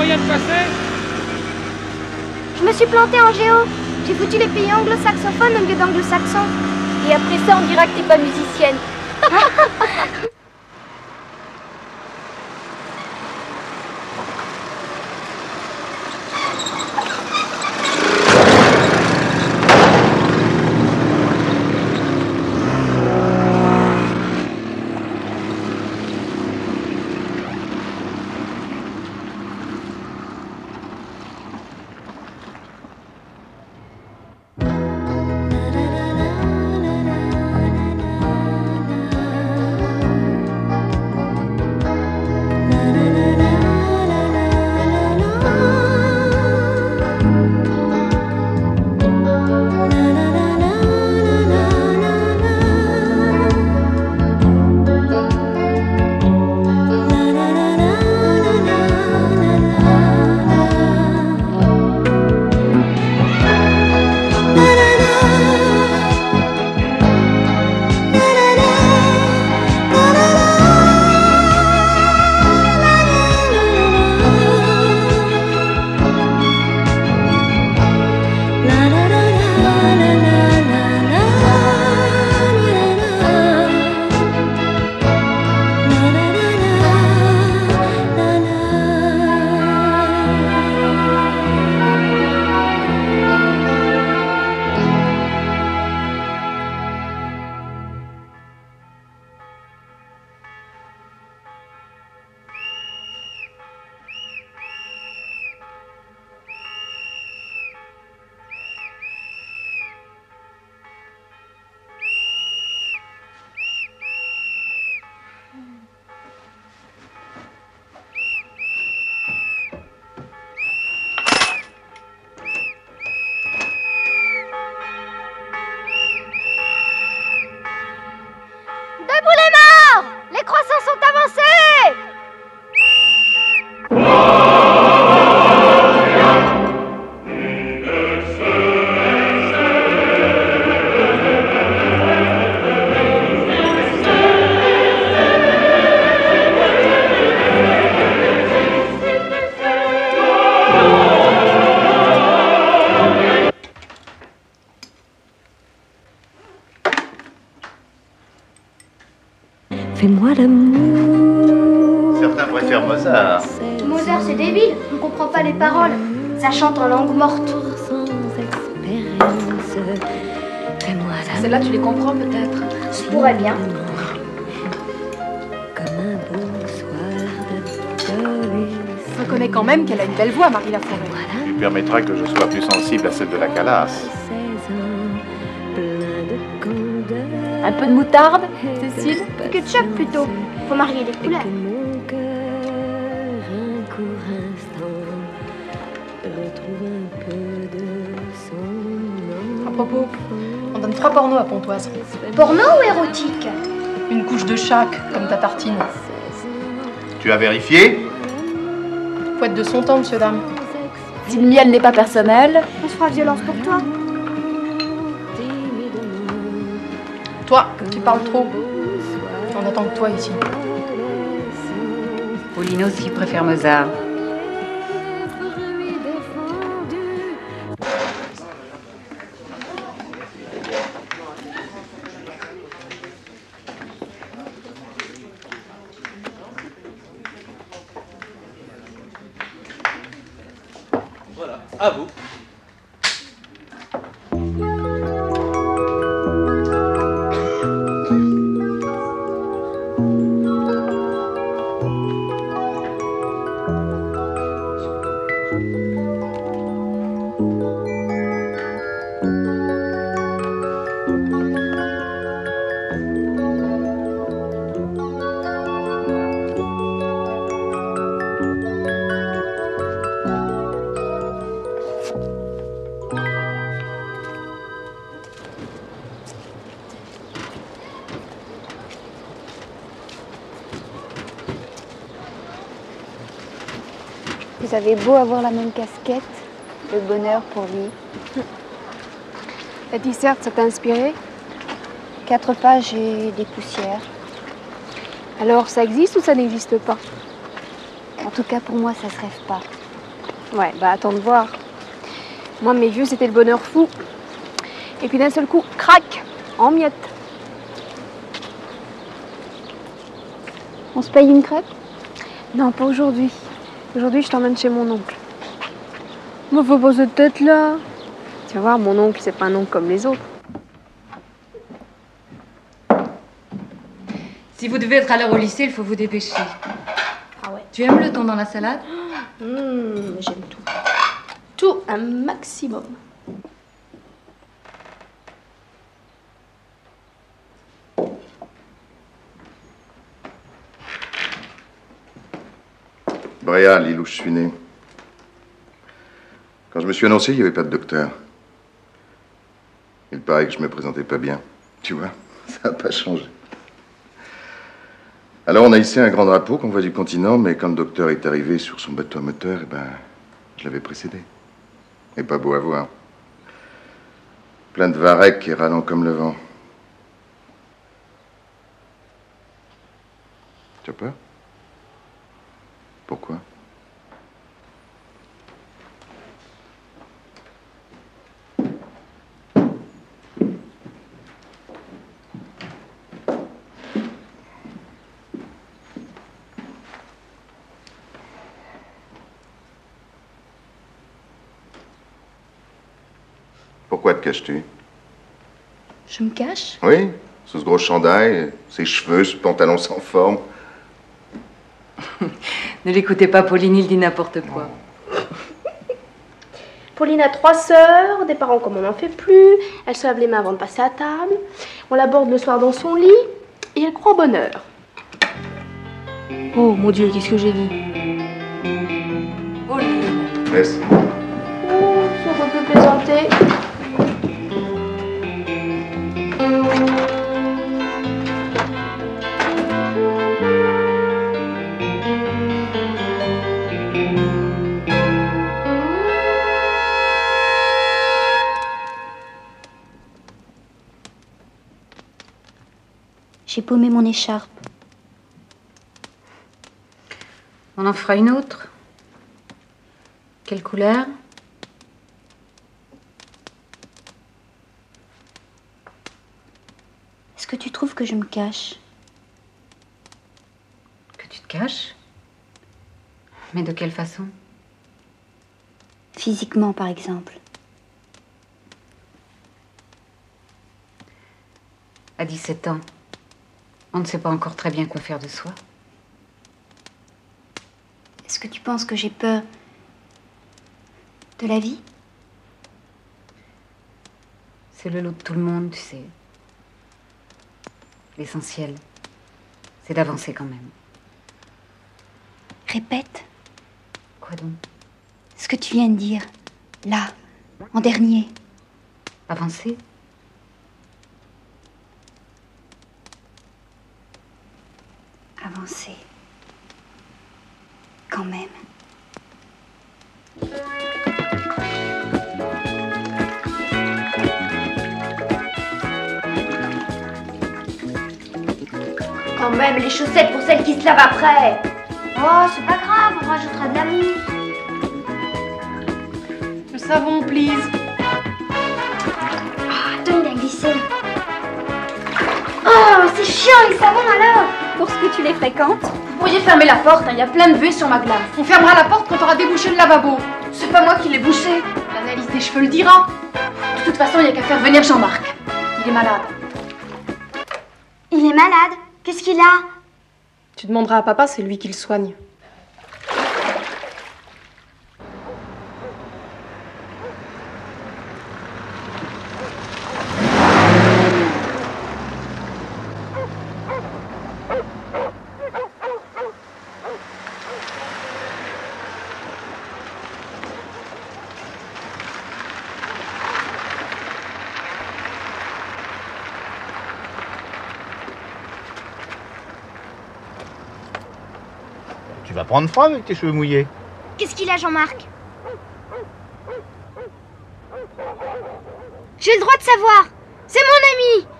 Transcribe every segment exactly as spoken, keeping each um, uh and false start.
moyen de passer? Je me suis planté en géo. J'ai foutu les pays anglo-saxophones au lieu d'anglo-saxons. Et après ça, on dira que t'es pas musicienne. Fais-moi l'amour. Certains préfèrent Mozart. Mozart, c'est débile. On ne comprend pas les paroles. Ça chante en langue morte. Sans expérience. Fais-moi l'amour. Celles-là, tu les comprends peut-être. Je pourrais bien. Comme un beau soir d'adolescence. Je reconnais quand même qu'elle a une belle voix, Marie Laforêt. Tu permettras que je sois plus sensible à celle de la Calas. Un peu de moutarde, Cécile? Du ketchup plutôt. Faut marier les couleurs. À propos, on donne trois pornos à Pontoise. Porno ou érotique? Une couche de chaque, comme ta tartine. Tu as vérifié? Faut être de son temps, monsieur, dame. Si le miel n'est pas personnel... On se fera violence pour toi. Toi, tu parles trop. On attend que toi ici. Pauline aussi préfère Mozart. Voilà, à vous. Vous avez beau avoir la même casquette, le bonheur pour lui. La disserte, ça t'a inspiré? Quatre pages et des poussières. Alors, ça existe ou ça n'existe pas? En tout cas, pour moi, ça se rêve pas. Ouais, bah attends de voir. Moi, mes vieux, c'était le bonheur fou. Et puis d'un seul coup, crac, en miettes. On se paye une crêpe? Non, pas aujourd'hui. Aujourd'hui, je t'emmène chez mon oncle. Moi, faut pas cette tête-là. Tu vas voir, mon oncle, c'est pas un oncle comme les autres. Si vous devez être à l'heure au lycée, il faut vous dépêcher. Ah ouais. Tu aimes le thon dans la salade? Mmh, j'aime tout. Tout un maximum. Bréa, l'île où je suis né. Quand je me suis annoncé, il n'y avait pas de docteur. Il paraît que je me présentais pas bien. Tu vois, ça n'a pas changé. Alors on a hissé un grand drapeau qu'on voit du continent, mais quand le docteur est arrivé sur son bateau à moteur, eh ben, je l'avais précédé. Et pas beau à voir. Plein de varech et râlant comme le vent. Tu as peur? Pourquoi? Pourquoi te caches-tu? Je me cache? Oui, sous ce gros chandail, ses cheveux, ce pantalon sans forme. Ne l'écoutez pas, Pauline, il dit n'importe quoi. Pauline a trois sœurs, des parents comme on n'en fait plus. Elle se lave les mains avant de passer à table. On l'aborde le soir dans son lit et elle croit au bonheur. Oh mon Dieu, qu'est-ce que j'ai dit? Pauline. Laisse. Oh, si on peut plaisanter. J'ai paumé mon écharpe. On en fera une autre. Quelle couleur? Est-ce que tu trouves que je me cache? Que tu te caches? Mais de quelle façon? Physiquement, par exemple. À dix-sept ans, on ne sait pas encore très bien quoi faire de soi. Est-ce que tu penses que j'ai peur de la vie? C'est le lot de tout le monde, tu sais. L'essentiel, c'est d'avancer quand même. Répète Quoi donc? ce que tu viens de dire, là, en dernier. Avancer? Avancer. Quand même. Quand même, les chaussettes pour celles qui se lavent après. Oh, c'est pas grave, on rajoutera de la mousse. Le savon, please. Ah, attends, il a glissé. Oh, c'est chiant les savons alors. Pour ce que tu les fréquentes? Vous pourriez fermer la porte, il hein, y a plein de buées sur ma glace. On fermera la porte quand t'auras débouché le lavabo. C'est pas moi qui l'ai bouché. L'analyse des cheveux le dira. De toute façon, il n'y a qu'à faire venir Jean-Marc. Il est malade. Il est malade. Qu'est-ce qu'il a? Tu demanderas à papa, c'est lui qui le soigne. Tu vas prendre froid avec tes cheveux mouillés. Qu'est-ce qu'il a, Jean-Marc? J'ai le droit de savoir. C'est mon ami.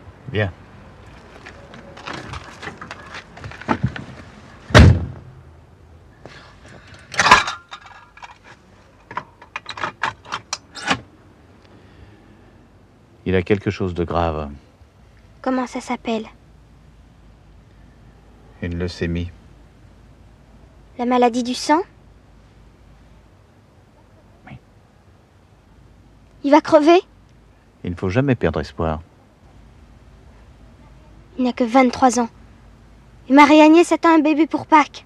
Bien. Il a quelque chose de grave. Comment ça s'appelle? Une leucémie. La maladie du sang? Oui. Il va crever? Il ne faut jamais perdre espoir. Il n'a que vingt-trois ans. Et Marie-Agnès attend un bébé pour Pâques.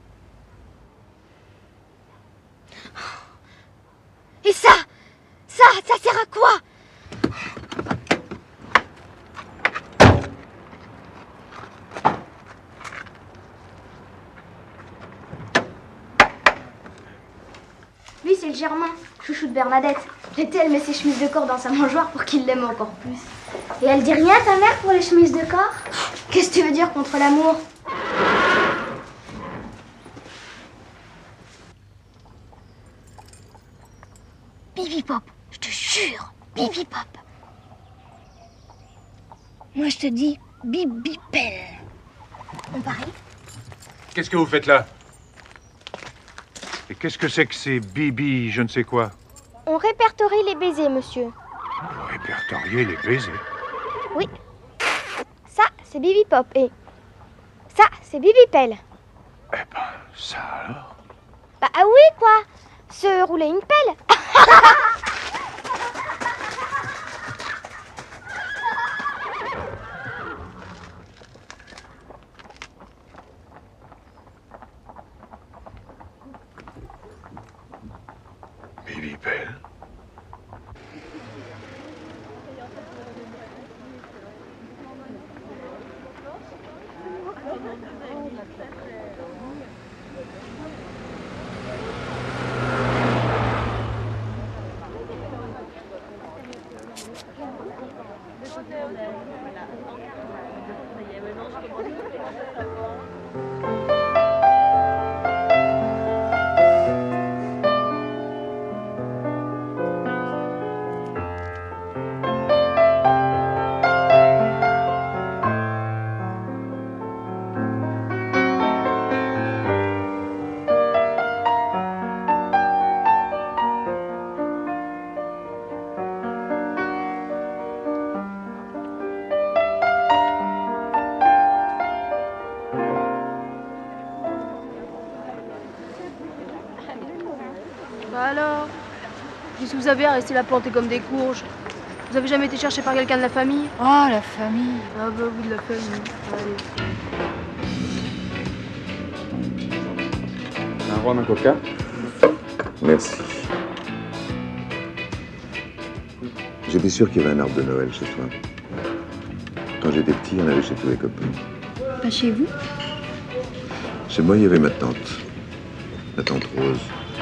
Et ça? Ça, ça sert à quoi? Lui, c'est le Germain, chouchou de Bernadette. L'été, elle met ses chemises de corps dans sa mangeoire pour qu'il l'aime encore plus. Et elle dit rien, ta mère, pour les chemises de corps? Qu'est-ce que tu veux dire contre l'amour? Bibi Pop, je te jure, Bibi Pop. Moi, je te dis Bibi Pelle. On parie? Qu'est-ce que vous faites là? Et qu'est-ce que c'est que ces Bibi, je ne sais quoi? On répertorie les baisers, monsieur. Vous répertoriez les baisers? Oui. Ça, c'est Bibi Pop et ça, c'est Bibi Pelle. Eh ben, ça alors? Bah ah oui, quoi. Se rouler une pelle. Bibi Pelle. Bah alors? Qu'est-ce que vous avez à rester là planté comme des courges? Vous avez jamais été cherché par quelqu'un de la famille? Oh, la famille. Ah bah oui, de la famille. Allez. Un rhum, un coca? Merci. J'étais sûr qu'il y avait un arbre de Noël chez toi. Quand j'étais petit, il y en avait chez tous les copains. Pas chez vous? Chez moi, il y avait ma tante. La tante Rose.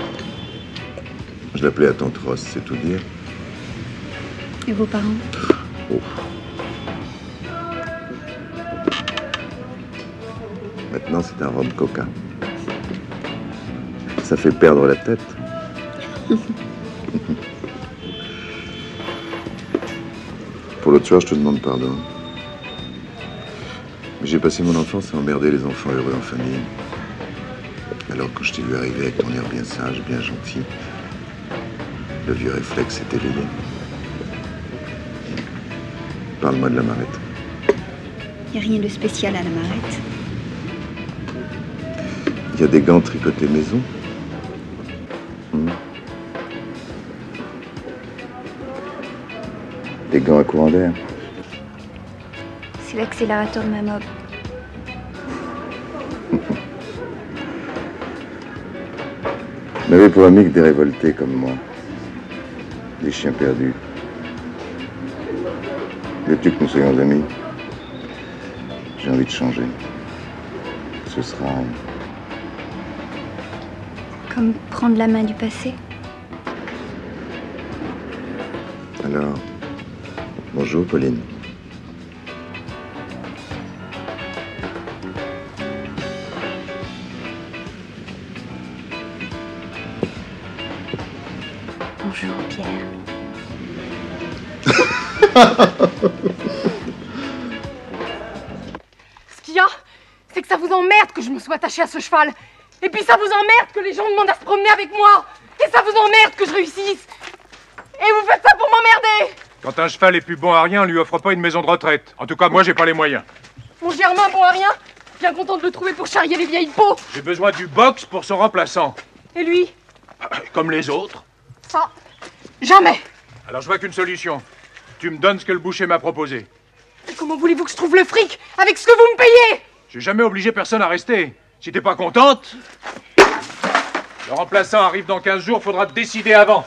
Je l'appelais la tante Rose, c'est tout dire. Et vos parents? Oh. Maintenant, c'est un rhum coca. Ça fait perdre la tête. Pour l'autre soir, je te demande pardon. Mais j'ai passé mon enfance à emmerder les enfants heureux en famille. Alors, quand je t'ai vu arriver avec ton air bien sage, bien gentil, le vieux réflexe s'est éveillé. Parle-moi de la Marette. Il n'y a rien de spécial à la Marette. Il y a des gants tricotés maison. Hmm. Des gants à courant d'air. C'est l'accélérateur de ma mob. On avait pour amis que des révoltés comme moi. Des chiens perdus. Veux-tu que nous soyons amis? J'ai envie de changer. Ce sera... Comme prendre la main du passé. Alors, bonjour Pauline. Bonjour Pierre. Ce qu'il y a, c'est que ça vous emmerde que je me sois attachée à ce cheval. Et puis ça vous emmerde que les gens demandent à se promener avec moi. Et ça vous emmerde que je réussisse. Et vous faites ça pour m'emmerder. Quand un cheval est plus bon à rien, on lui offre pas une maison de retraite. En tout cas, moi, j'ai pas les moyens. Mon Germain, bon à rien. Bien content de le trouver pour charrier les vieilles peaux. J'ai besoin du box pour son remplaçant. Et lui? Comme les autres. Ça, jamais. Alors je vois qu'une solution. Tu me donnes ce que le boucher m'a proposé. Et comment voulez-vous que je trouve le fric avec ce que vous me payez? J'ai jamais obligé personne à rester. Si t'es pas contente... Le remplaçant arrive dans quinze jours, faudra te décider avant.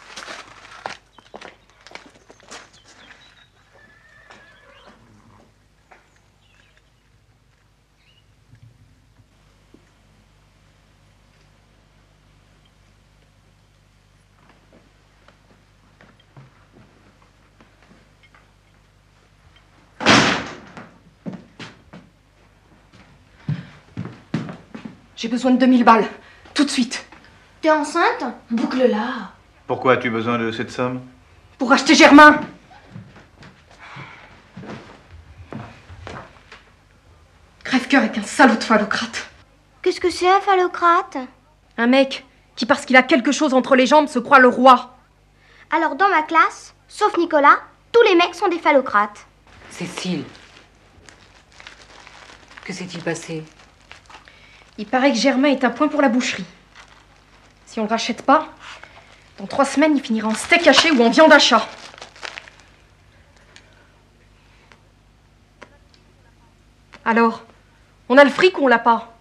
J'ai besoin de deux mille balles, tout de suite. T'es enceinte? Boucle-la. Pourquoi as-tu besoin de cette somme? Pour acheter Germain. Crève-cœur avec un salaud de phallocrate. Qu'est-ce que c'est un phallocrate? Un mec qui, parce qu'il a quelque chose entre les jambes, se croit le roi. Alors dans ma classe, sauf Nicolas, tous les mecs sont des phallocrates. Cécile, que s'est-il passé? Il paraît que Germain est un point pour la boucherie. Si on le rachète pas, dans trois semaines, il finira en steak haché ou en viande à chat. Alors, on a le fric ou on l'a pas?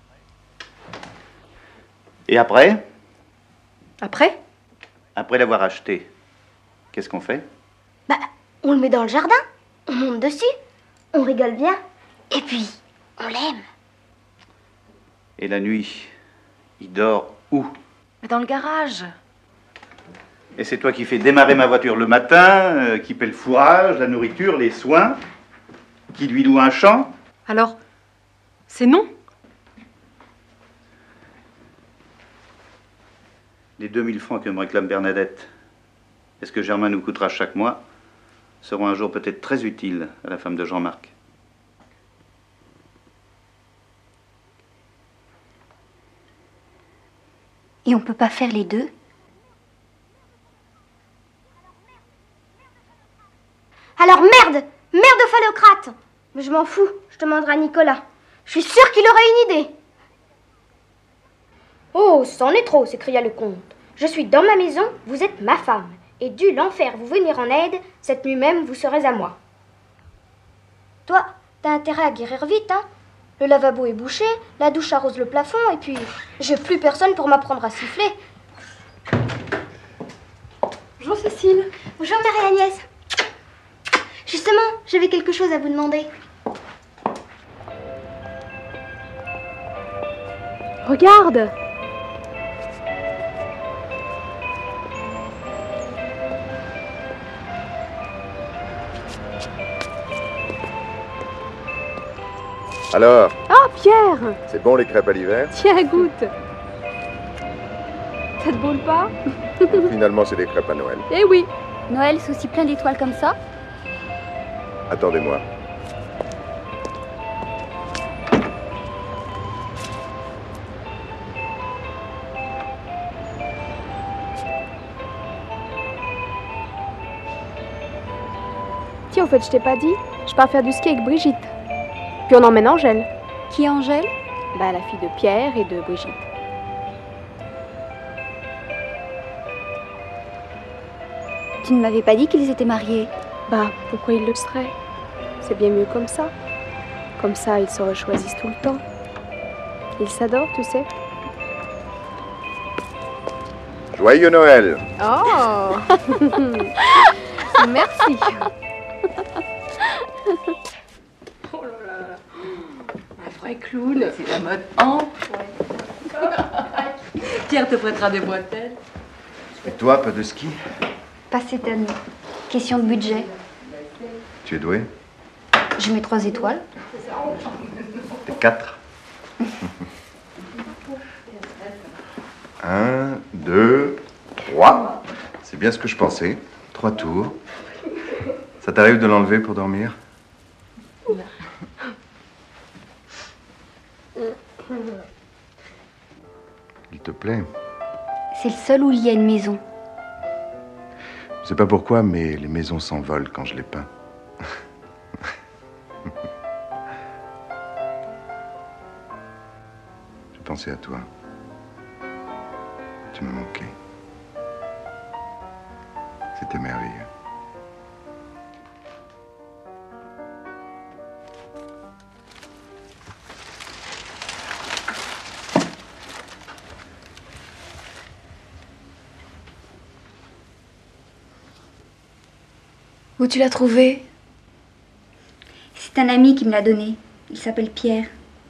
Et après? Après? Après l'avoir acheté, qu'est-ce qu'on fait? Bah, on le met dans le jardin, on monte dessus, on rigole bien, et puis, on l'aime. Et la nuit, il dort où? Dans le garage. Et c'est toi qui fais démarrer ma voiture le matin, euh, qui paie le fourrage, la nourriture, les soins, qui lui loue un champ? Alors, c'est non? Les deux mille francs que me réclame Bernadette, est-ce que Germain nous coûtera chaque mois, seront un jour peut-être très utiles à la femme de Jean-Marc. Et on peut pas faire les deux? Alors merde! Merde de phallocrate! Mais je m'en fous, je demanderai à Nicolas. Je suis sûre qu'il aurait une idée. Oh, c'en est trop, s'écria le comte. Je suis dans ma maison, vous êtes ma femme. Et dû l'enfer vous venir en aide, cette nuit même vous serez à moi. Toi, t'as intérêt à guérir vite, hein? Le lavabo est bouché, la douche arrose le plafond, et puis j'ai plus personne pour m'apprendre à siffler. Bonjour Cécile. Bonjour Marie-Agnès. Justement, j'avais quelque chose à vous demander. Regarde! Alors, Ah, Pierre! c'est bon les crêpes à l'hiver? Tiens, goûte! Ça te boule pas? Finalement, c'est des crêpes à Noël. Eh oui! Noël, c'est aussi plein d'étoiles comme ça? Attendez-moi. Tiens, au fait, je t'ai pas dit, je pars faire du ski avec Brigitte. Puis on emmène Angèle. Qui est Angèle? Bah, la fille de Pierre et de Brigitte. Tu ne m'avais pas dit qu'ils étaient mariés. Bah, pourquoi ils le seraient? C'est bien mieux comme ça. Comme ça, ils se rechoisissent tout le temps. Ils s'adorent, tu sais. Joyeux Noël! Oh! Merci. Oh là là là. Un vrai clown. C'est la mode enfin. Pierre te prêtera des bretelles. Et toi, pas de ski? Pas cette année. Question de budget. Tu es doué? Je mets trois étoiles. T'es quatre. Un, deux, trois. C'est bien ce que je pensais. Trois tours. Ça t'arrive de l'enlever pour dormir? Il te plaît? C'est le seul où il y a une maison. Je sais pas pourquoi, mais les maisons s'envolent quand je les peins. J'ai pensé à toi. Tu me manquais. C'était merveilleux. Où tu l'as trouvé? C'est un ami qui me l'a donné. Il s'appelle Pierre.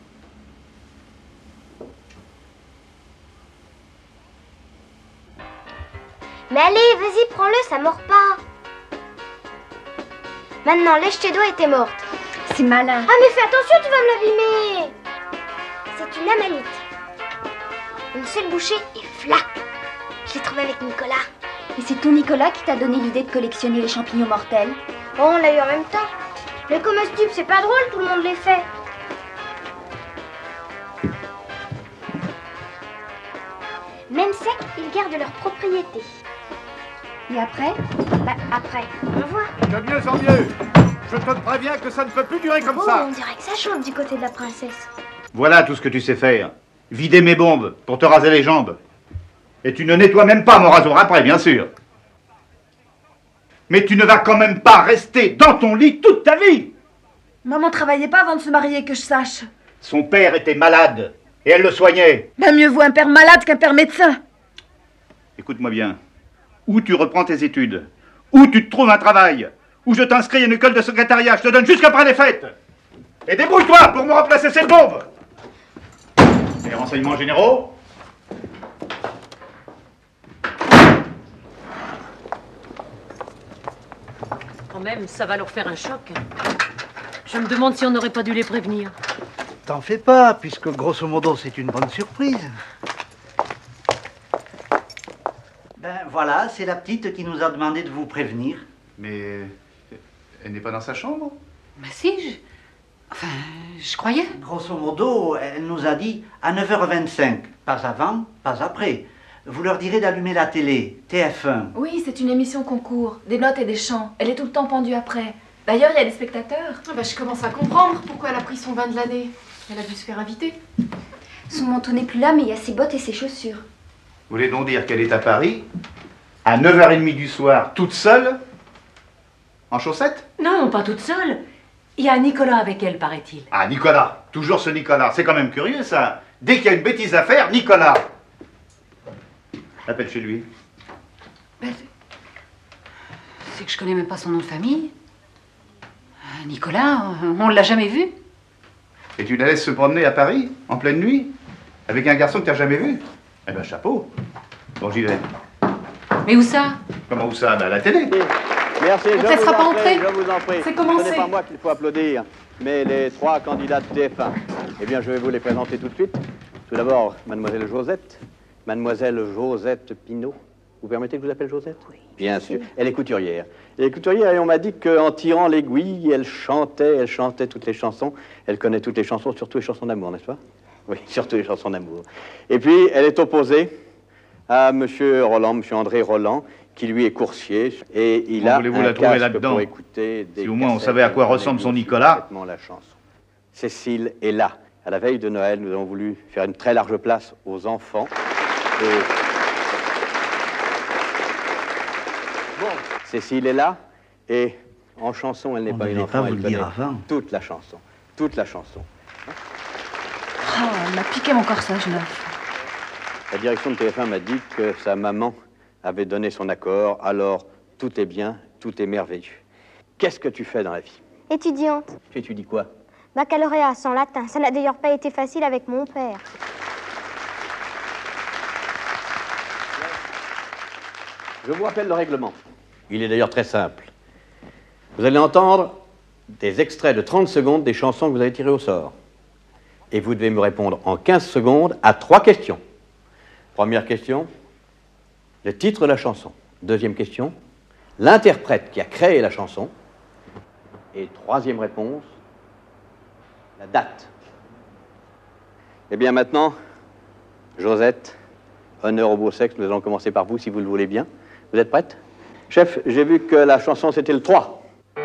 Mais allez, vas-y, prends-le, ça mord pas. Maintenant, lèche tes doigts et t'es morte. C'est malin. Ah, mais fais attention, tu vas me l'abîmer. C'est une amanite. Une seule bouchée et flac. Je l'ai trouvée avec Nicolas. Et c'est ton Nicolas qui t'a donné l'idée de collectionner les champignons mortels? Oh, on l'a eu en même temps. Les comestibles, c'est pas drôle, tout le monde les fait. Même secs, ils gardent leur propriété. Et après? Bah, après, on voit. De mieux en mieux. Je te préviens que ça ne peut plus durer comme Oh, ça. on dirait que ça chauffe du côté de la princesse. Voilà tout ce que tu sais faire. Vider mes bombes pour te raser les jambes. Et tu ne nettoies même pas mon rasoir après, bien sûr. Mais tu ne vas quand même pas rester dans ton lit toute ta vie. Maman travaillait pas avant de se marier, que je sache. Son père était malade et elle le soignait. Ben mieux vaut un père malade qu'un père médecin. Écoute-moi bien. Ou tu reprends tes études, ou tu te trouves un travail, ou je t'inscris à une école de secrétariat, je te donne jusqu'après les fêtes. Et débrouille-toi pour me remplacer cette bombe. Les renseignements généraux? Quand même, ça va leur faire un choc. Je me demande si on n'aurait pas dû les prévenir. T'en fais pas, puisque grosso modo c'est une bonne surprise. Ben voilà, c'est la petite qui nous a demandé de vous prévenir. Mais elle n'est pas dans sa chambre? Bah si, je... Enfin, je croyais. Grosso modo, elle nous a dit à neuf heures vingt-cinq. Pas avant, pas après. Vous leur direz d'allumer la télé, T F un. Oui, c'est une émission concours, des notes et des chants. Elle est tout le temps pendue après. D'ailleurs, il y a des spectateurs. Ah bah, je commence à comprendre pourquoi elle a pris son bain de l'année. Elle a dû se faire inviter. Son manteau n'est plus là, mais il y a ses bottes et ses chaussures. Vous voulez donc dire qu'elle est à Paris, à neuf heures trente du soir, toute seule, en chaussettes? Non, pas toute seule. Il y a Nicolas avec elle, paraît-il. Ah, Nicolas, toujours ce Nicolas. C'est quand même curieux, ça. Dès qu'il y a une bêtise à faire, Nicolas. Appelle chez lui. Ben, c'est que je connais même pas son nom de famille. Euh, Nicolas, on l'a jamais vu. Et tu la laisses se promener à Paris, en pleine nuit, avec un garçon que t'as jamais vu? Eh ben, chapeau. Bon, j'y vais. Mais où ça? Comment où ça? Ben, à la télé. Merci, On je te laissera vous pas en prie, entrer. je vous en prie. C'est commencé. Ce n'est pas moi qu'il faut applaudir, mais les trois candidats de T F un. Eh bien, je vais vous les présenter tout de suite. Tout d'abord, mademoiselle Josette. Mademoiselle Josette Pinault. Vous permettez que je vous appelle Josette? Oui. Bien sûr. Elle est couturière. Elle est couturière et on m'a dit qu'en tirant l'aiguille, elle chantait, elle chantait toutes les chansons. Elle connaît toutes les chansons, surtout les chansons d'amour, n'est-ce pas? Oui, surtout les chansons d'amour. Et puis, elle est opposée à Monsieur Roland, Monsieur André Roland, qui lui est coursier, et il Comment a voulez-vous un la trouver casque là-dedans? pour écouter des Si au moins on cassettes savait à quoi et ressemble on son écoute Nicolas. parfaitement la chanson. Cécile est là. À la veille de Noël, nous avons voulu faire une très large place aux enfants. Et... Bon, Cécile est là, et en chanson, elle n'est On pas ne une devait enfant, pas elle vous le connaît dire avant. toute la chanson. Toute la chanson. Oh, elle m'a piqué mon corsage neuf. La direction de T F un m'a dit que sa maman avait donné son accord, alors tout est bien, tout est merveilleux. Qu'est-ce que tu fais dans la vie? Étudiante. Tu étudies quoi? Baccalauréat sans latin. Ça n'a d'ailleurs pas été facile avec mon père. Je vous rappelle le règlement. Il est d'ailleurs très simple. Vous allez entendre des extraits de trente secondes des chansons que vous avez tirées au sort. Et vous devez me répondre en quinze secondes à trois questions. Première question, le titre de la chanson. Deuxième question, l'interprète qui a créé la chanson. Et troisième réponse, la date. Eh bien maintenant, Josette, honneur au beau sexe, nous allons commencer par vous si vous le voulez bien. Vous êtes prête? Chef, j'ai vu que la chanson c'était le trois.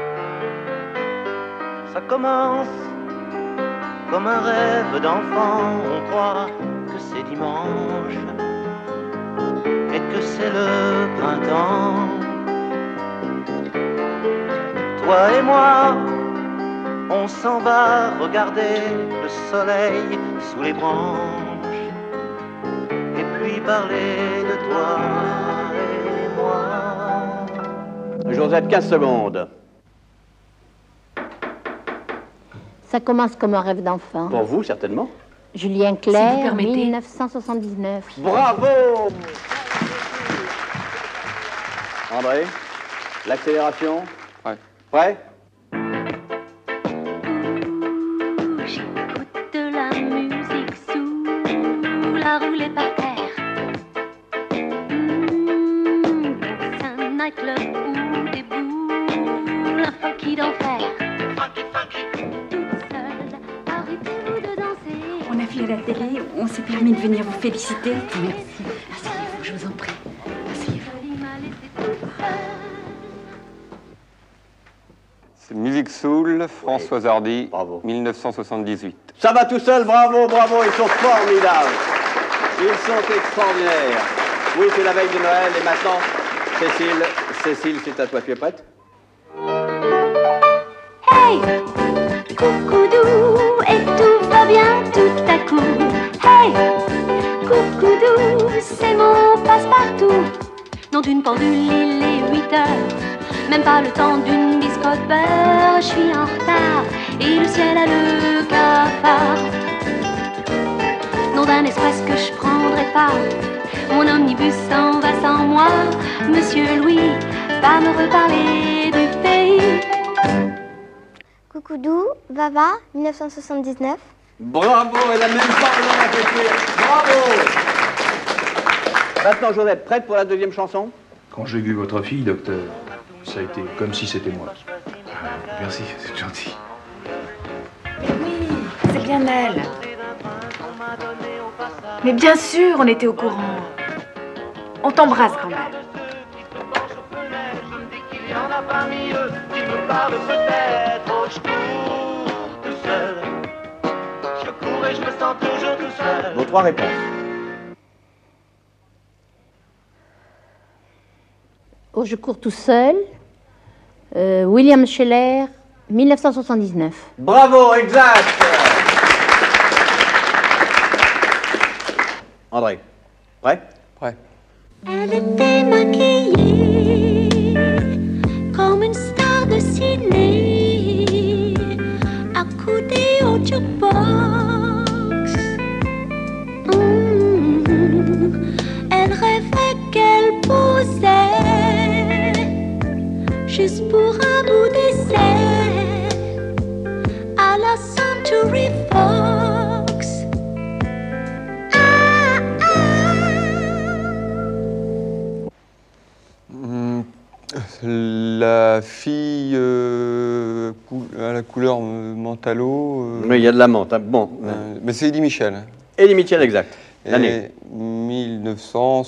Ça commence comme un rêve d'enfant. On croit que c'est dimanche et que c'est le printemps. Toi et moi, on s'en va regarder le soleil sous les branches et puis parler de toi et moi. Josette, quinze secondes. Ça commence comme un rêve d'enfant. Pour vous, certainement. Julien Si vous Clerc, permettez. mille neuf cent soixante-dix-neuf. Bravo! André, l'accélération. Ouais. Prêt? J'écoute de la musique sous la roulée par terre. Mmh, dans un nightclub ou des boules, un funky d'enfer. Toute seule, arrêtez-vous de danser. On a vu à la télé, on s'est permis de venir vous féliciter. Merci. Asseyez-vous, je vous en prie. Asseyez-vous. C'est Musique Soul, Françoise Hardy, mille neuf cent soixante-dix-huit. Ça va tout seul, bravo, bravo, ils sont formidables. Ils sont extraordinaires. Oui, c'est la veille de Noël et maintenant, Cécile, Cécile, c'est à toi, tu es prête? Hey, coucoudou, et tout va bien tout à coup. Hey, coucoudou, c'est mon passe-partout. Non, d'une pendule, il est huit heures. Même pas le temps d'une biscotte beurre, je suis en retard et le ciel a le cafard. Non d'un express que je prendrai pas, mon omnibus s'en va sans moi. Monsieur Louis va me reparler du pays. Coucoudou, Vava, mille neuf cent soixante-dix-neuf. Bravo, elle a même pas besoin de réfléchir. Bravo! Maintenant, Josette, prête pour la deuxième chanson? Quand j'ai vu votre fille, docteur, ça a été comme si c'était moi. Ah, merci, c'est gentil. Oui, c'est bien elle. Mais bien sûr, on était au courant. On t'embrasse quand même. Il y en a parmi eux qui me parlent peut-être. Oh, je cours tout seul. Je cours et je me sens toujours tout seul. Vos trois réponses. Oh, je cours tout seul. Euh, William Scheller, mille neuf cent soixante-dix-neuf. Bravo, exact. André, prêt? Prêt. Elle était maquillée comme une star de ciné, accoudée au jukebox. Mmh. Elle rêvait qu'elle posait juste pour un bout d'essai à la Century Fox. Ah, Hum, La fille euh, cou- à la couleur euh, mentalo. euh, Mais il y a de la menthe, hein. Bon. euh, mais c'est Eddie Mitchell. hein. Eddie Mitchell, exact. L'année. Et mille neuf cent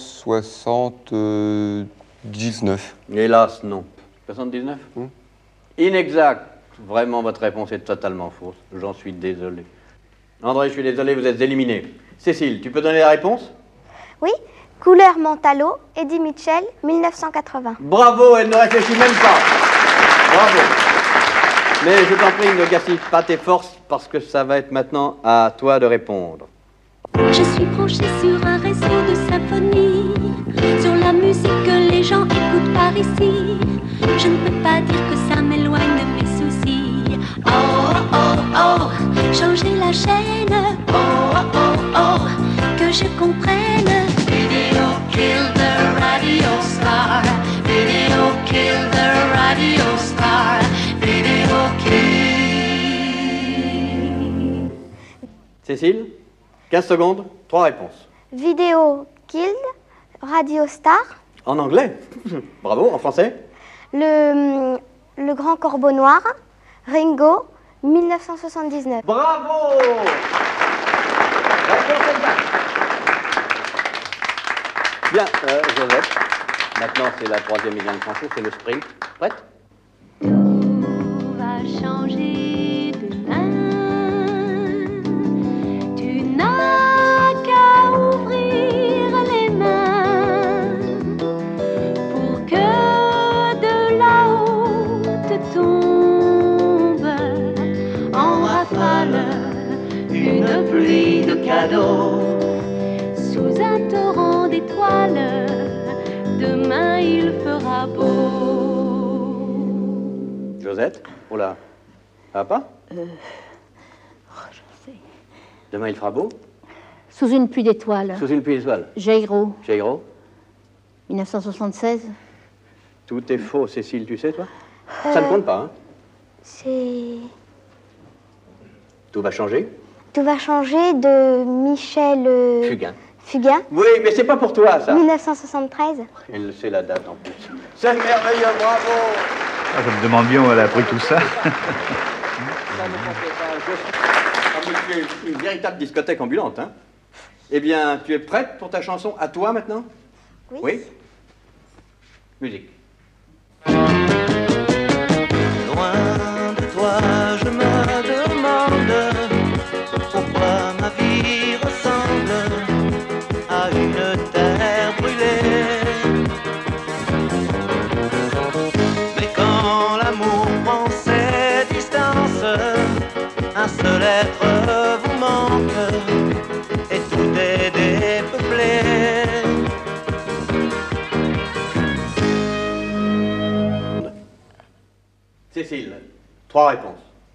soixante-dix-neuf. Hélas, non. soixante-dix-neuf Hmm. Inexact. Vraiment, votre réponse est totalement fausse. J'en suis désolé. André, je suis désolé, vous êtes éliminé. Cécile, tu peux donner la réponse? Oui, couleur Mentalo, Eddie Mitchell, mille neuf cent quatre-vingts. Bravo, elle ne réfléchit même pas. Bravo. Mais je t'en prie, ne gaspille pas tes forces parce que ça va être maintenant à toi de répondre. je suis branchée sur un réseau de symphonie, sur la musique que les gens écoutent par ici. Je ne peux pas dire que ça m'éloigne de mes soucis. Oh, oh, oh, changer la chaîne. Oh, oh, oh, que je comprenne. Video kill the radio star. Video kill the radio star. Video kill. Cécile, quinze secondes, trois réponses. Vidéo Killed, Radio Star, En anglais. Bravo, en français. le, le Grand Corbeau Noir, Ringo, mille neuf cent soixante-dix-neuf. Bravo. Réponse exacte. Bien, euh, Joseph. Maintenant, c'est la troisième et dernière chanson, c'est le sprint. Prête? Tout va changer demain. Tu n'as qu'à ouvrir les mains pour que de là-haut te tombe en rafale une pluie de cadeaux sous un torrent d'étoiles. Demain il fera beau. Josette? Oh là. Ça va pas? Euh... Oh, je sais. Demain il fera beau? Sous une pluie d'étoiles. Sous une pluie d'étoiles. Jairo. Jairo? mille neuf cent soixante-seize. Tout est faux, Cécile, tu sais, toi? Euh, Ça ne compte pas, hein? C'est... Tout va changer? Tout va changer de Michel... euh, Fugain. Fugain. Oui, mais c'est pas pour toi, ça. mille neuf cent soixante-treize. Elle sait la date, en plus. C'est merveilleux, bravo! Ah, je me demande bien où elle a appris tout ça. Tu es une véritable discothèque ambulante, hein? Eh bien, tu es prête pour ta chanson à toi, maintenant? Oui. Oui? Musique. Loin de toi, je me demande pourquoi ma vie ressemble à une terre brûlée. Mais quand l'amour prend ses distances, un seul être vous manque et tout est dépeuplé. Cécile, trois réponses.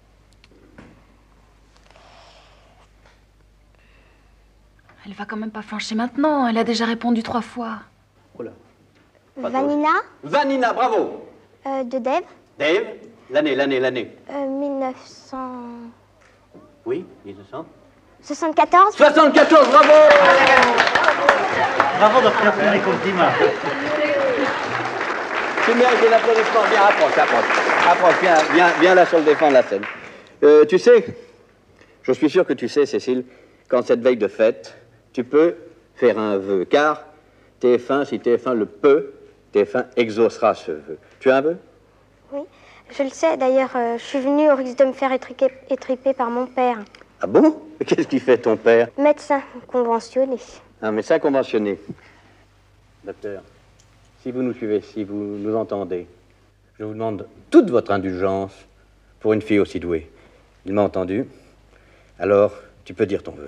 Elle va quand même pas flancher maintenant. Elle a déjà répondu trois fois. Oh là. Vanina. Vanina, bravo! euh, de Dave. Dave, l'année, l'année, l'année. Euh, mille neuf cent Oui, mille neuf cent soixante-quatorze. soixante-quatorze, bravo! Bravo, docteur, pour mes compliments. Tu mérites un applaudissement. Viens, approche, approche. Approche, viens, viens, viens là sur le défend de la scène. Euh, tu sais, je suis sûr que tu sais, Cécile, qu'en cette veille de fête, tu peux faire un vœu. Car T F un, si T F un le peut, T F un exaucera ce vœu. Tu as un vœu? Oui, je le sais. D'ailleurs, euh, je suis venue au risque de me faire étriquer- étriper par mon père. Ah bon? Qu'est-ce qu'il fait ton père? Médecin conventionné. Un médecin conventionné. Docteur, si vous nous suivez, si vous nous entendez, je vous demande toute votre indulgence pour une fille aussi douée. Il m'a entendu. Alors, tu peux dire ton vœu.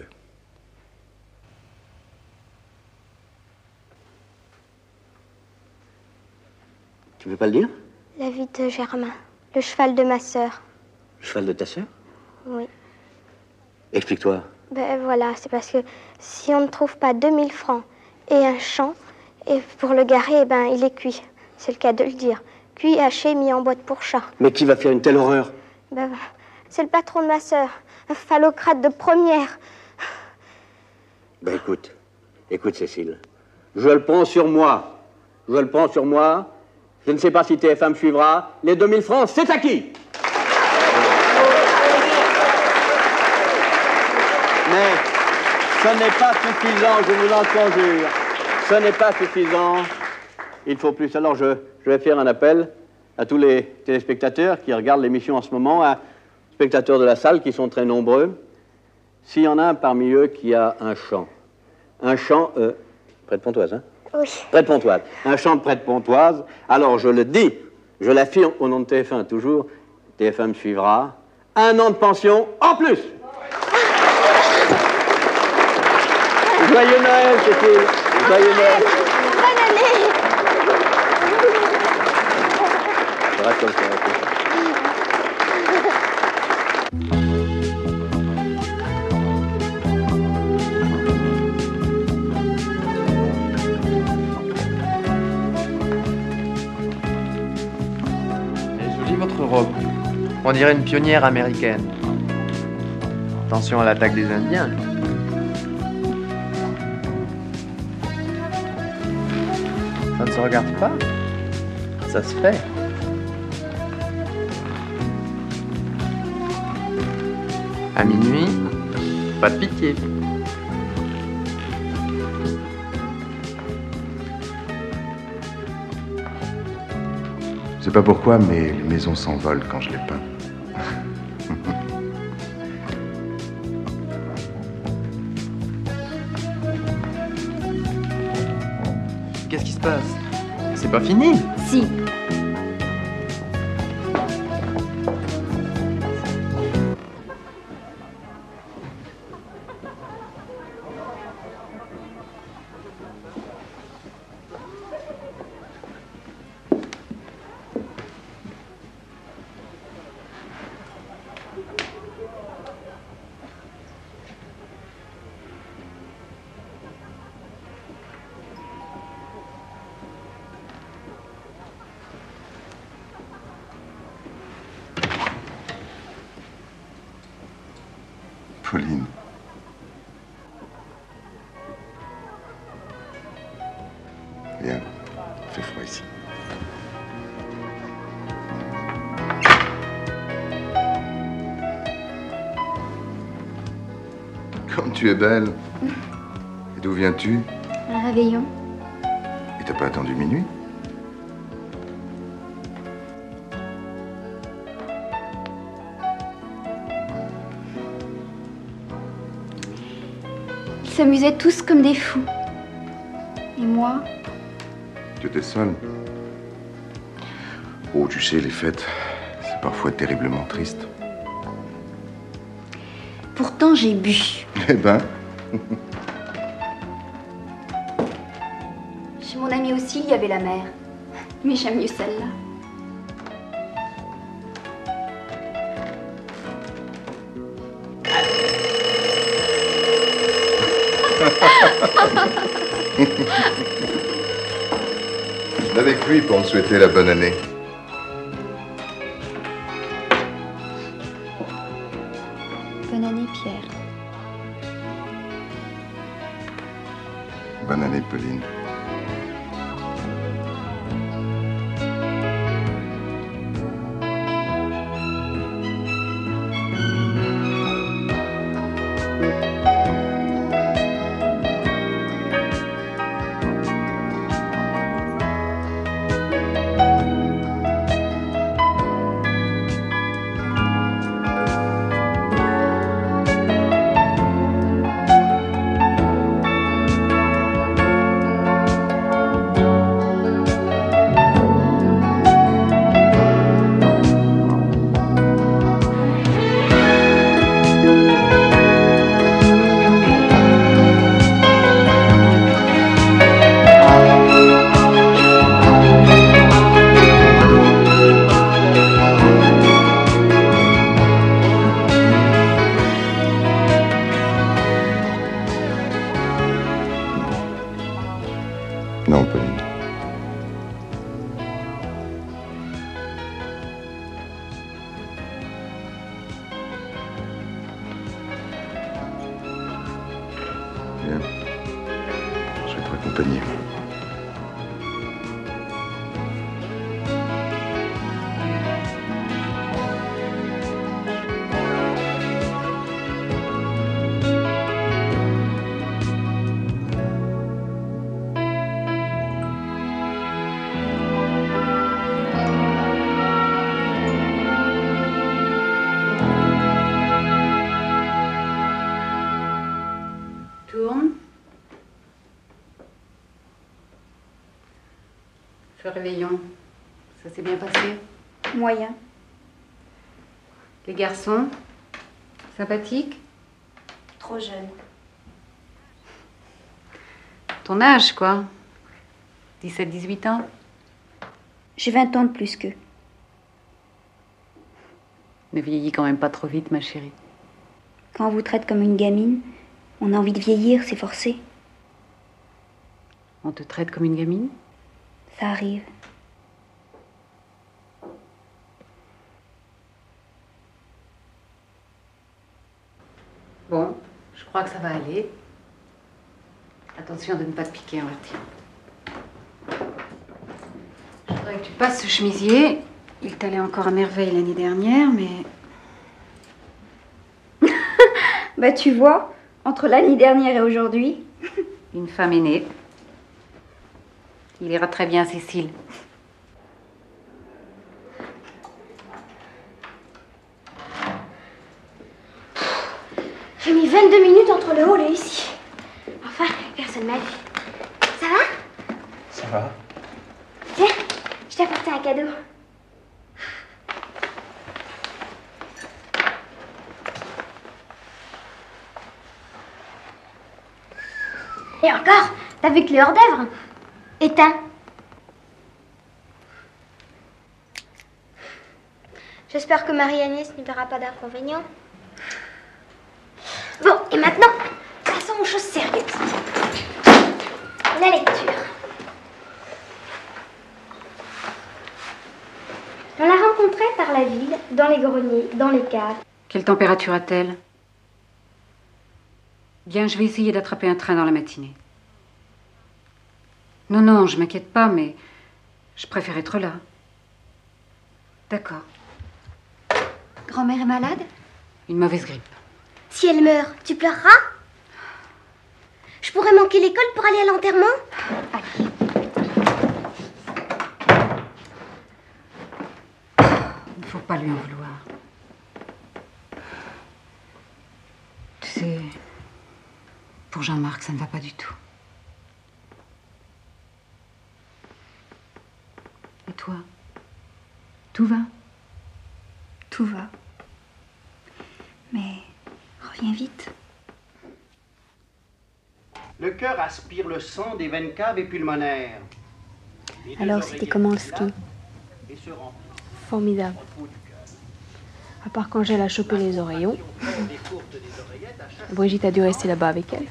Tu veux pas le dire? La vie de Germain, le cheval de ma sœur. Le cheval de ta sœur? Oui. Explique-toi. Ben voilà, c'est parce que si on ne trouve pas deux mille francs et un champ, et pour le garer, eh ben, il est cuit. C'est le cas de le dire. Cuit, haché, mis en boîte pour chat. Mais qui va faire une telle horreur? Ben, c'est le patron de ma sœur, un phallocrate de première. Ben écoute, écoute Cécile, je le prends sur moi. Je le prends sur moi. Je ne sais pas si T F un me suivra. Les deux mille francs, c'est acquis. Mais ce n'est pas suffisant, je vous en conjure. Ce n'est pas suffisant. Il faut plus. Alors je, je vais faire un appel à tous les téléspectateurs qui regardent l'émission en ce moment, à spectateurs de la salle qui sont très nombreux. S'il y en a un parmi eux qui a un chant, un chant euh, près de Pontoise, hein? Oui. Près de Pontoise. Un chant de près de Pontoise. Alors je le dis, je l'affirme au nom de T F un toujours, T F un me suivra. Un an de pension en plus. Joyeux Noël, Cécile. Joyeux Noël. Bonne année. Ça reste comme ça, reste comme ça. Elle est jolie, votre robe. On dirait une pionnière américaine. Attention à l'attaque des Indiens. Ça ne se regarde pas. Ça se fait. À minuit, pas de pitié. sais pas pourquoi, mais les maisons s'envolent quand je les peins. Qu'est-ce qui se passe? C'est pas fini? Si. Pauline. Viens, il fait froid ici. Comme tu es belle. Et d'où viens-tu? Un réveillon. Et t'as pas attendu minuit? Ils s'amusaient tous comme des fous. Et moi? Tu étais seule. Oh, tu sais, les fêtes, c'est parfois terriblement triste. Pourtant, j'ai bu. Eh ben. Chez mon ami aussi, il y avait la mer. Mais j'aime mieux celle-là. Je l'avais cuit pour me souhaiter la bonne année. Bonne année, Pierre. Bonne année, Pauline. Non, Pauline. Viens. Je vais te raccompagner. Tourne. Ce réveillon, ça s'est bien passé? Moyen. Les garçons, sympathiques? Trop jeune. Ton âge, quoi? dix-sept dix-huit ans? J'ai vingt ans de plus qu'eux. Ne vieillis quand même pas trop vite, ma chérie. Quand on vous traite comme une gamine, on a envie de vieillir, c'est forcé. On te traite comme une gamine? Ça arrive. Bon, je crois que ça va aller. Attention de ne pas te piquer, hein, tiens. Je voudrais que tu passes ce chemisier. Il t'allait encore à merveille l'année dernière, mais... Bah tu vois, entre l'année dernière et aujourd'hui... Une femme est née. Il ira très bien, Cécile. vingt-deux minutes entre le hall et ici. Enfin, personne m'a vu. Ça va? Ça va. Tiens, je t'ai apporté un cadeau. Et encore, t'as vu que les hors-d'œuvre? Éteint. J'espère que Marie-Agnès n'y verra pas d'inconvénient. Bon, et maintenant, passons aux choses sérieuses. La lecture. On l'a rencontrée par la ville, dans les greniers, dans les caves. Quelle température a-t-elle? Bien, je vais essayer d'attraper un train dans la matinée. Non, non, je m'inquiète pas, mais je préfère être là. D'accord. Grand-mère est malade? Une mauvaise grippe. Si elle meurt, tu pleureras? Je pourrais manquer l'école pour aller à l'enterrement? Allez. Il ne faut pas lui en vouloir. Tu sais, pour Jean-Marc, ça ne va pas du tout. Et toi? Tout va? Tout va. Mais reviens vite. Le cœur aspire le sang des veines caves et pulmonaires. Alors, c'était comment le ski? Formidable. À part qu'Angèle a chopé les oreillons. Brigitte a dû rester là-bas avec elle.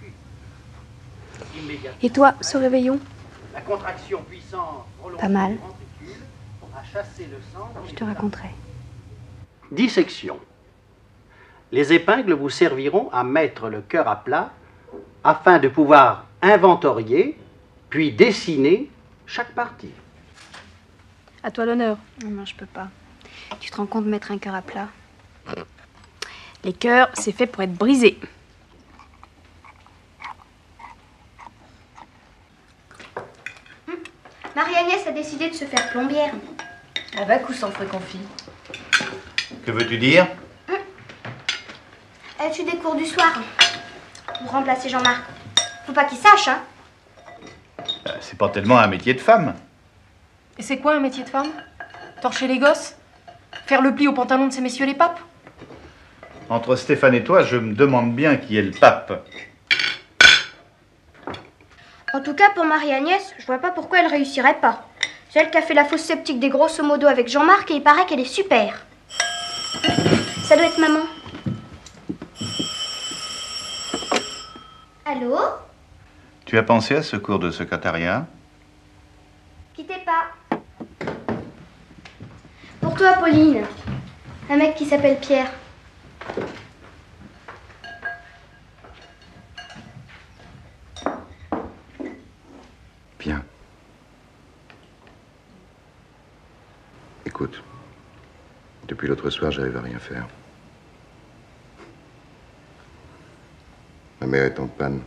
Et toi, ce réveillon? La contraction puissante Pas mal. a chassé le sang. Je te raconterai. Dissection. Les épingles vous serviront à mettre le cœur à plat afin de pouvoir inventorier puis dessiner chaque partie. À toi l'honneur. Non, non, je peux pas. Tu te rends compte de mettre un cœur à plat? Les cœurs, c'est fait pour être brisés. Marie-Agnès a décidé de se faire plombière. Avec ou sans fruits confits? Que veux-tu dire? Elle suit des cours du soir pour remplacer Jean-Marc. Faut pas qu'il sache, hein. C'est pas tellement un métier de femme. Et c'est quoi un métier de femme? Torcher les gosses? Faire le pli au pantalon de ces messieurs les papes? Entre Stéphane et toi, je me demande bien qui est le pape. En tout cas, pour Marie-Agnès, je vois pas pourquoi elle réussirait pas. C'est elle qui a fait la fausse sceptique des grosso modo avec Jean-Marc et il paraît qu'elle est super. Ça doit être maman. Allô? Tu as pensé à ce cours de secrétariat? Quittez pas. Pour toi, Pauline. Un mec qui s'appelle Pierre. Bien. Écoute, depuis l'autre soir, j'arrive à rien faire. Ma mère est en panne.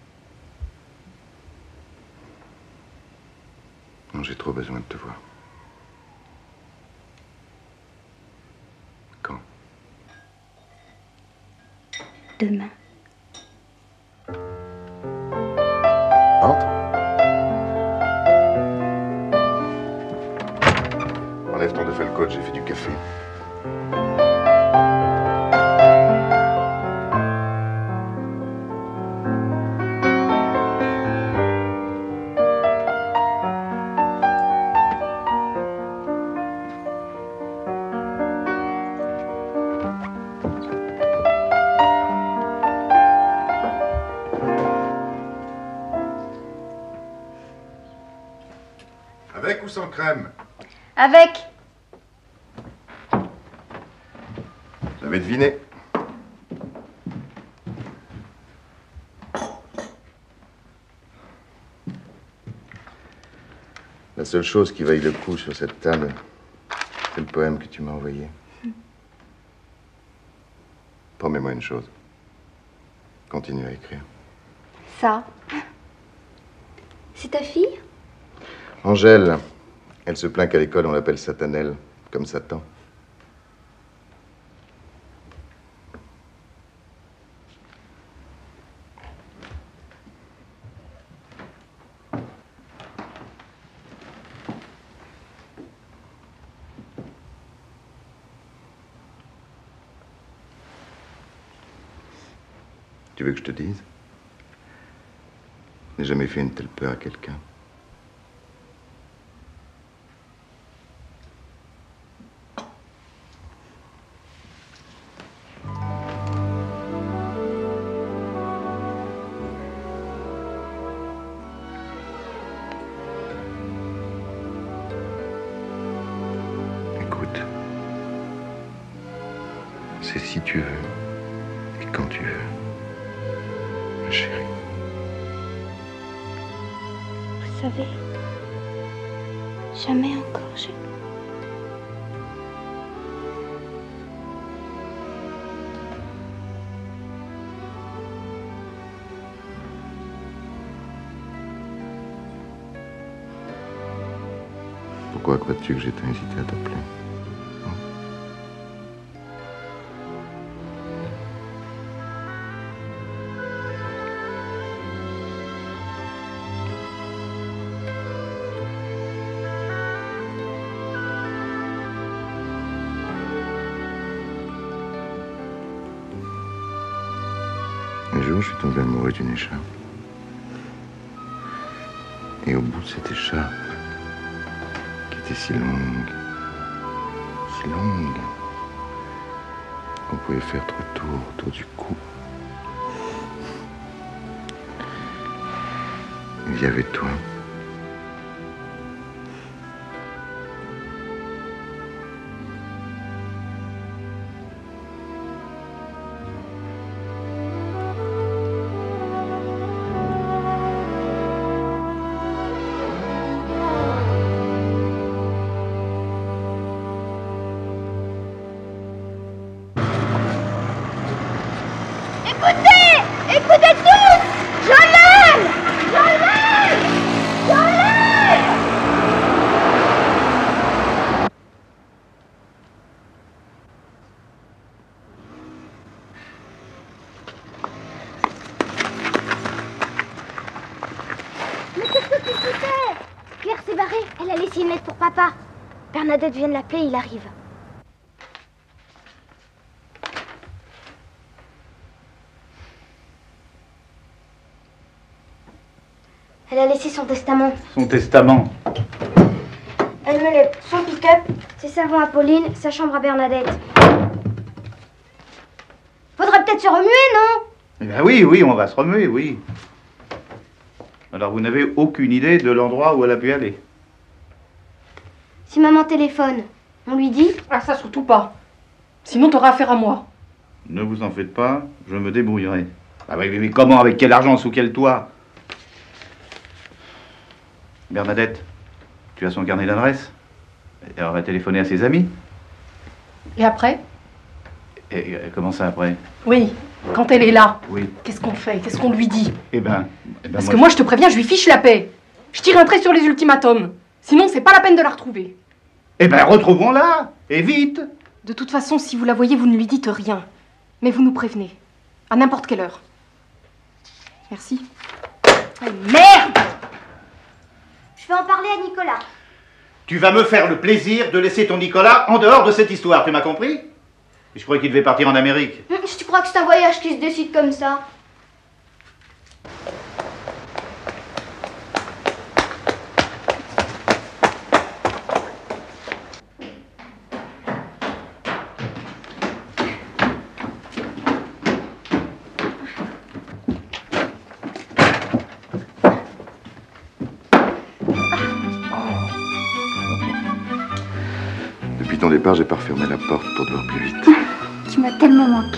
Non, j'ai trop besoin de te voir. Quand? Demain. Entre. Enlève ton de Felcote, j'ai fait du café. Avec ou sans crème? Avec. J'avais deviné. La seule chose qui vaille le coup sur cette table, c'est le poème que tu m'as envoyé. Promets-moi une chose. Continue à écrire. Ça. C'est ta fille? Angèle, elle se plaint qu'à l'école, on l'appelle Satanelle, comme Satan. Tu veux que je te dise? Je n'ai jamais fait une telle peur à quelqu'un. Écoute, c'est si tu veux et quand tu veux, ma chérie. Vous savez, jamais encore j'ai... Pourquoi crois-tu que j'ai tant hésité à t'appeler? Un jour, je suis tombé amoureux d'une écharpe. Et au bout de cette écharpe, qui était si longue, si longue, qu'on pouvait faire trois tours autour du cou, il y avait toi. Écoutez! Écoutez tous! Je l'aime! Je l'aime! Je l'aime! Mais qu'est-ce que tu foutais? Claire s'est barrée, elle a laissé une lettre pour papa. Bernadette vient de l'appeler, il arrive. Elle a laissé son testament. Son testament. Elle me lève son pick-up, ses savons à Pauline, sa chambre à Bernadette. Faudrait peut-être se remuer, non? Eh bien oui, oui, on va se remuer, oui. Alors vous n'avez aucune idée de l'endroit où elle a pu aller? Si maman téléphone, on lui dit? Ah, ça surtout pas. Sinon, t'auras affaire à moi. Ne vous en faites pas, je me débrouillerai. Ah oui, mais comment? Avec quel argent? Sous quel toit? Bernadette, tu as son carnet d'adresse? Elle aurait téléphoné à ses amis? Et après? Et euh, comment ça après? Oui, quand elle est là. Oui. Qu'est-ce qu'on fait? Qu'est-ce qu'on lui dit? Eh ben... eh ben Parce que moi, je te préviens, je lui fiche la paix. Je tire un trait sur les ultimatums. Sinon, c'est pas la peine de la retrouver. Eh ben, retrouvons-la! Et vite! De toute façon, si vous la voyez, vous ne lui dites rien. Mais vous nous prévenez. À n'importe quelle heure. Merci. Oh, merde! Je vais en parler à Nicolas. Tu vas me faire le plaisir de laisser ton Nicolas en dehors de cette histoire, tu m'as compris? Je croyais qu'il devait partir en Amérique. Si tu crois que c'est un voyage qui se décide comme ça? Depuis ton départ, j'ai pas refermé la porte pour te voir plus vite. Tu m'as tellement manqué.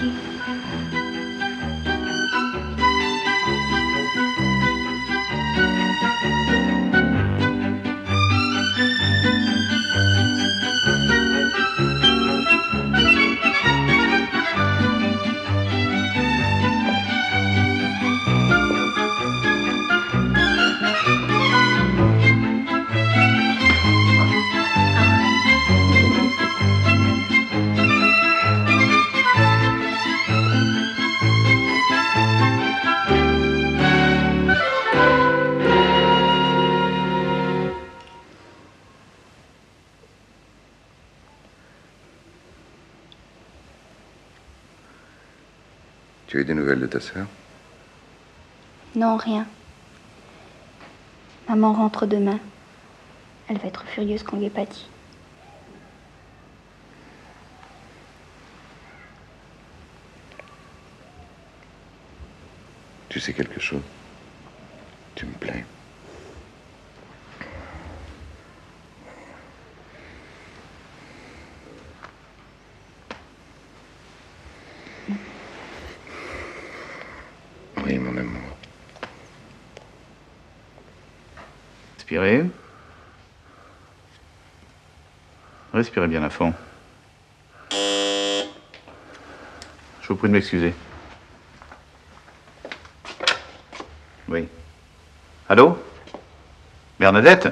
Tu as eu des nouvelles de ta sœur? Non, rien. Maman rentre demain. Elle va être furieuse qu'on lui ait pas dit. Tu sais quelque chose? Tu me plais. Oui, mon amour. Respirez. Respirez bien à fond. Je vous prie de m'excuser. Oui. Allô? Bernadette?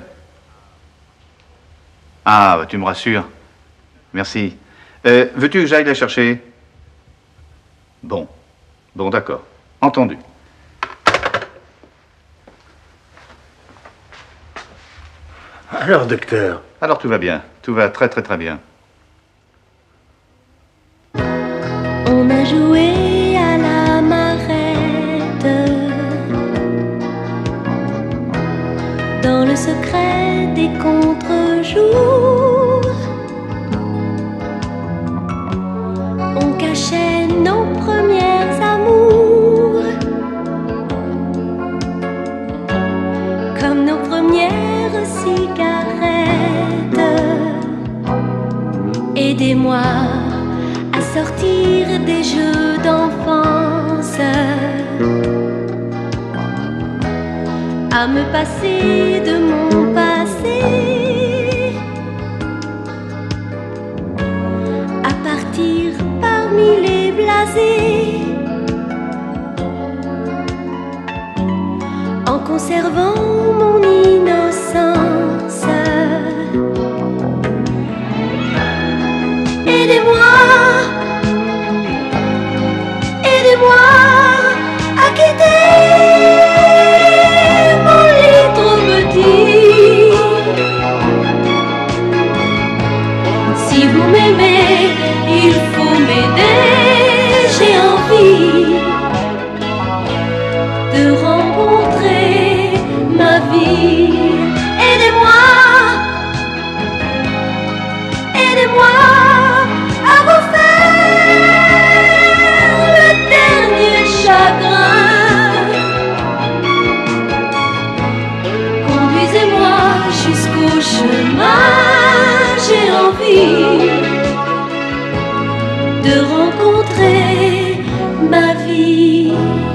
Ah, bah, tu me rassures. Merci. Euh, veux-tu que j'aille la chercher? Bon. Bon, d'accord. Entendu. Alors, docteur? Alors, tout va bien. Tout va très, très, très bien. On a joué à la marette dans le secret des contre-jours. On cachait nos premiers amours comme nos premières cigarettes. Aidez-moi à sortir des jeux d'enfance, à me passer de mon passé, à partir parmi les blasés, en conservant mon innocence. Aidez-moi, aidez-moi à quitter mon lit trop petit. Si vous m'aimez, il faut m'aider. J'ai envie de rencontrer ma vie. Aidez-moi, aidez-moi à vous faire le dernier chagrin. Conduisez-moi jusqu'au chemin. J'ai envie de rencontrer ma vie.